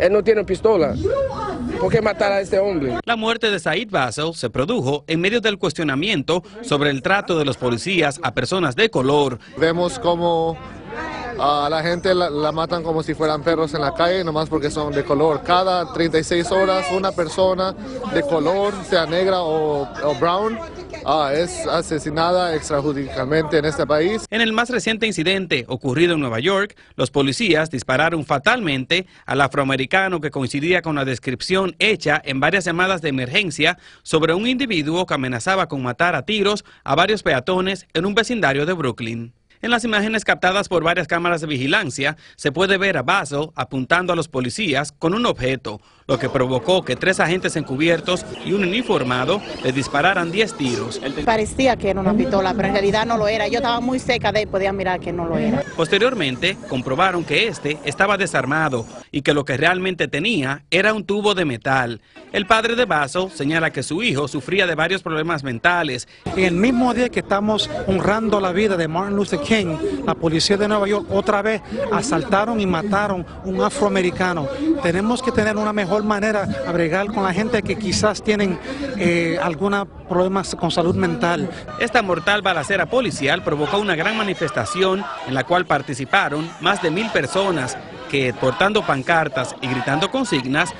Él no tiene pistola. ¿Por qué matar a este hombre? La muerte de Said Basel se produjo en medio del cuestionamiento sobre el trato de los policías a personas de color. Vemos cómo a la gente la matan como si fueran perros en la calle, nomás porque son de color. Cada 36 horas una persona de color, sea negra o brown, es asesinada extrajudicialmente en este país. En el más reciente incidente ocurrido en Nueva York, los policías dispararon fatalmente al afroamericano que coincidía con la descripción hecha en varias llamadas de emergencia sobre un individuo que amenazaba con matar a tiros a varios peatones en un vecindario de Brooklyn. En las imágenes captadas por varias cámaras de vigilancia, se puede ver a Basel apuntando a los policías con un objeto, lo que provocó que 3 agentes encubiertos y un uniformado le dispararan 10 tiros. Parecía que era una pistola, pero en realidad no lo era. Yo estaba muy cerca de él, podía mirar que no lo era. Posteriormente, comprobaron que este estaba desarmado y que lo que realmente tenía era un tubo de metal. El padre de Basel señala que su hijo sufría de varios problemas mentales. En el mismo día que estamos honrando la vida de Martin Luther King, la policía de Nueva York otra vez asaltaron y mataron a un afroamericano. Tenemos que tener una mejor manera de bregar con la gente que quizás tienen algunos problemas con salud mental. Esta mortal balacera policial provocó una gran manifestación en la cual participaron más de 1000 personas que, portando pancartas y gritando consignas,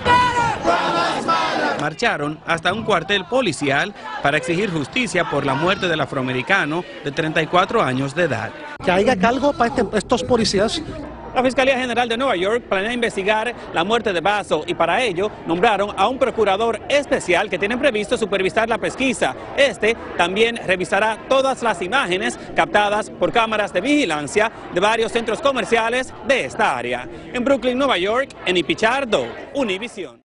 marcharon hasta un cuartel policial para exigir justicia por la muerte del afroamericano de 34 años de edad. Que haya cargo para estos policías. La Fiscalía General de Nueva York planea investigar la muerte de Basel y para ello nombraron a un procurador especial que tiene previsto supervisar la pesquisa. Este también revisará todas las imágenes captadas por cámaras de vigilancia de varios centros comerciales de esta área. En Brooklyn, Nueva York, Eni Pichardo, Univision.